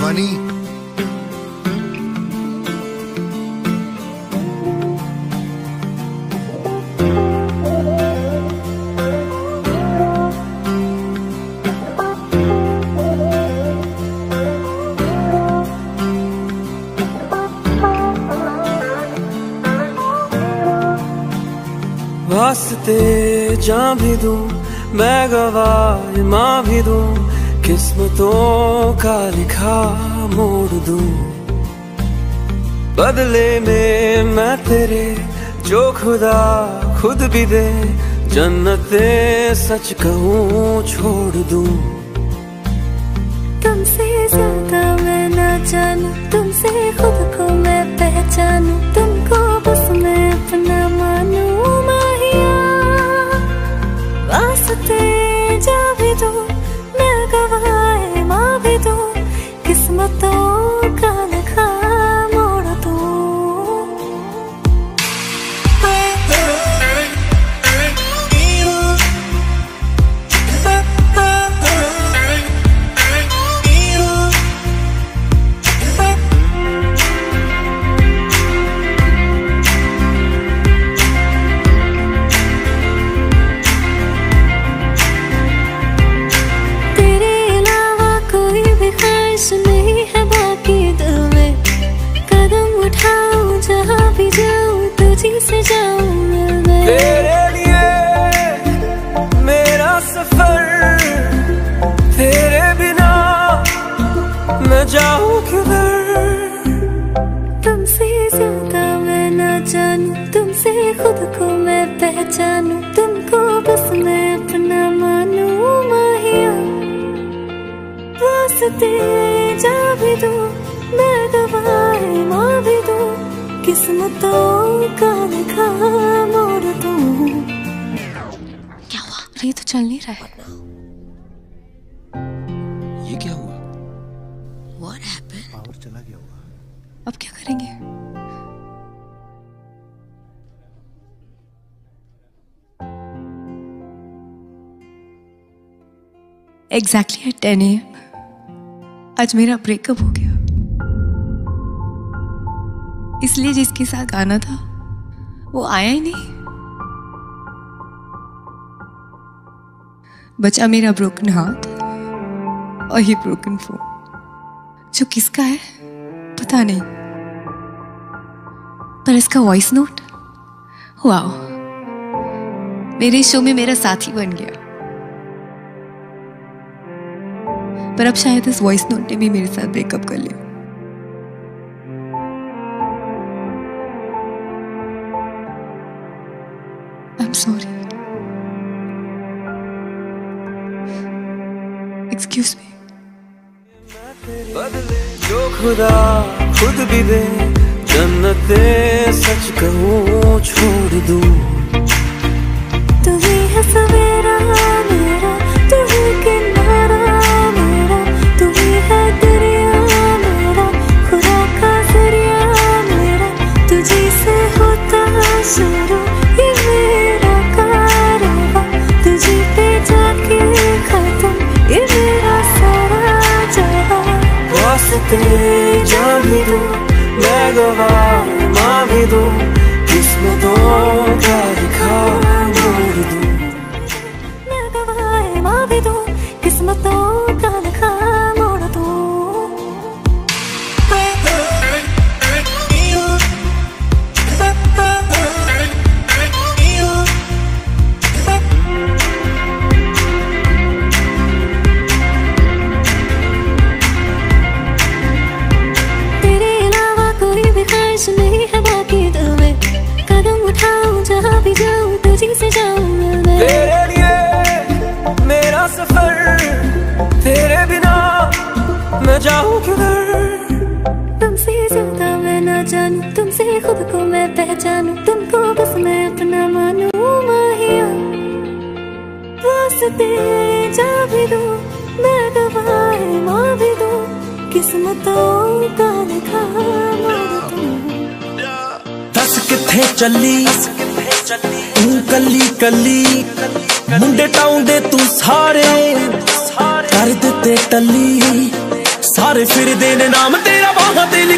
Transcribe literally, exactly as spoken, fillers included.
ध्वनि। वास्ते जान भी दूं मैं गवाह माँ भी दूं, किस्मतों का लिखा मोड़ दूं। बदले में मैं तेरे जो खुदा खुद भी दे, जन्नते सच कहूँ छोड़ दूं। तुमसे ज्यादा मैं ना जानूं, तुमसे खुद को मैं पहचानूं, तुमको बस मैं अपना मानूं। वास्ते जा भी दूं मैं गवाह माँ भी दूं, किस्मतों का लिखा मोड़ दूं। नहीं है बाकी दिल में, कदम उठाऊं जहाँ भी जाऊं तुझी से जाऊं मैं। तेरे लिए मेरा सफर, तेरे बिना मैं जाऊं किधर। तुमसे ज्यादा मैं ना जानूं, तुमसे खुद को मैं पहचानूं, तुमको बस मैं अपना मानूं माहिया। वास्ते जा भी दूं मैं गवाह माँ भी दूं, किस्मतों का लिखा मोड़ दूं। क्या हुआ? ये तो चल नहीं रहा है। ये क्या हुआ? What happened? पावर चला गया होगा। अब क्या करेंगे? Exactly at ten a m आज मेरा ब्रेकअप हो गया। इसलिए जिसके साथ आना था वो आया ही नहीं। बचा मेरा ब्रोकन हाथ और ये ब्रोकन फोन, जो किसका है पता नहीं, पर इसका वॉइस नोट वाओ, मेरे शो में मेरा साथी बन गया। पर अब शायद इस वॉइस नोट ने भी मेरे साथ ब्रेकअप कर लिया। I am sorry, excuse me. बदले जो खुदा खुद भी दे, जन्नते सच कहूँ छोड़ दूं। तू ही है सवेरा मेरा, तू ही किनारा मेरा, तू ही है दरिया मेरा, खुदा का जरिया मेरा, तुझी से होता शुरू ये मेरा कारवां, तुझी पे जाके खत्म ये मेरा सारा जहां। वास्ते जा भी दूं मैं गवाह माँ भी दूं, किस्मतों का लिखा मोड़ दूं। मैं गवाह माँ भी दूं, किस्मतों का लिखा मोड़ दूं। तेरे अलावा कोई भी ख्वाहिश नहीं है बाकी दिल में, कदम उठाऊं जहाँ भी जाऊं तुझी से जाऊं मैं। तेरे लिए मेरा सफर, तेरे बिना मैं जाऊं किधर। तुमसे ज्यादा मैं ना जानूं, तुमसे खुद को मैं पहचानूं, तुमको बस मैं अपना मानूं माहिया। वास्ते जा भी दूं मैं गवाह माँ भी दूं, किस्मतों का लिखा मोड़ दूं। दस किथे चली तू कली कली, मुंडे टाउंडे तू सारे कर दिते टली, सारे फिरदे ने नाम तेरा बाहां ते